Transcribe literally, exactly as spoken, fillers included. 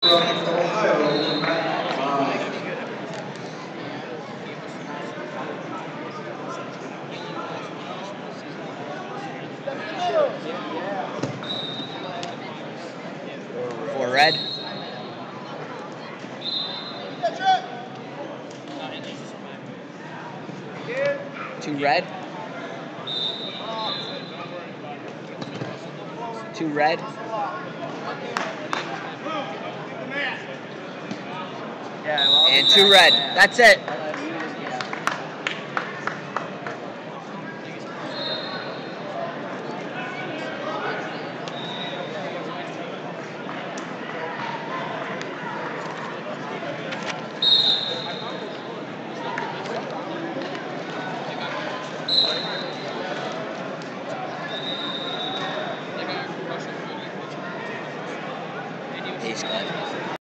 Ohio, uh, Four red. Two red. Two red. And two red. That's it. Ace cut.